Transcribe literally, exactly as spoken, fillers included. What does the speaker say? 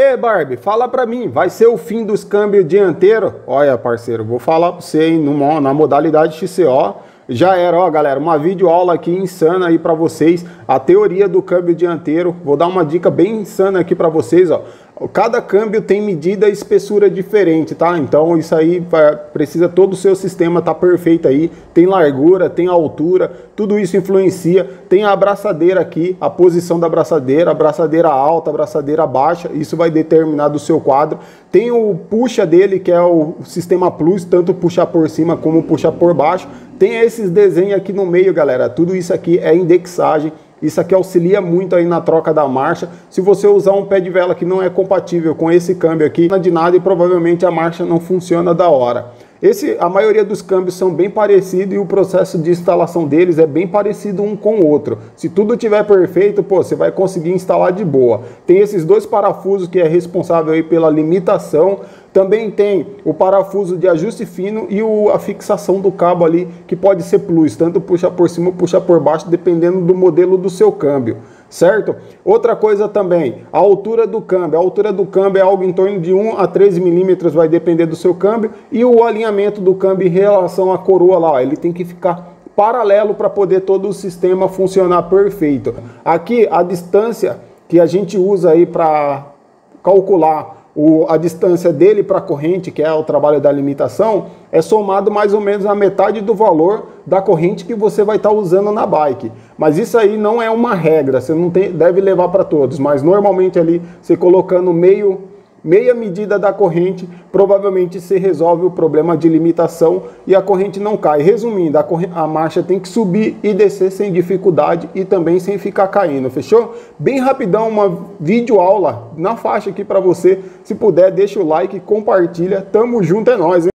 Ei, Barbie, fala pra mim, vai ser o fim dos câmbios dianteiros? Olha, parceiro, vou falar pra você, hein, numa, na modalidade X C O, já era, ó, galera, uma videoaula aqui insana aí pra vocês, a teoria do câmbio dianteiro. Vou dar uma dica bem insana aqui pra vocês, ó. Cada câmbio tem medida e espessura diferente, tá? Então isso aí precisa, todo o seu sistema tá perfeito aí. Tem largura, tem altura, tudo isso influencia. Tem a abraçadeira aqui, a posição da abraçadeira, abraçadeira alta, abraçadeira baixa, isso vai determinar do seu quadro. Tem o puxa dele, que é o sistema plus, tanto puxar por cima como puxar por baixo. Tem esses desenhos aqui no meio, galera. Tudo isso aqui é indexagem. Isso aqui auxilia muito aí na troca da marcha. Se você usar um pé de vela que não é compatível com esse câmbio aqui, não é de nada e provavelmente a marcha não funciona da hora. Esse, a maioria dos câmbios são bem parecidos e o processo de instalação deles é bem parecido um com o outro. Se tudo tiver perfeito, pô, você vai conseguir instalar de boa. Tem esses dois parafusos que é responsável aí pela limitação. Também tem o parafuso de ajuste fino e o, a fixação do cabo ali, que pode ser plus, tanto puxa por cima ou puxa por baixo, dependendo do modelo do seu câmbio, certo? Outra coisa também, a altura do câmbio. A altura do câmbio é algo em torno de um a três milímetros, vai depender do seu câmbio, e o alinhamento do câmbio em relação à coroa lá, ó, ele tem que ficar paralelo para poder todo o sistema funcionar perfeito. Aqui a distância que a gente usa aí para calcular O, a distância dele para a corrente, que é o trabalho da limitação, é somado mais ou menos a metade do valor da corrente que você vai estar tá usando na bike. Mas isso aí não é uma regra, você não tem, deve levar para todos, mas normalmente ali, você colocando meio, meia medida da corrente, provavelmente você resolve o problema de limitação e a corrente não cai. Resumindo, a, corrente, a marcha tem que subir e descer sem dificuldade e também sem ficar caindo, fechou? Bem rapidão, uma videoaula na faixa aqui para você. Se puder, deixa o like, compartilha. Tamo junto, é nóis, hein?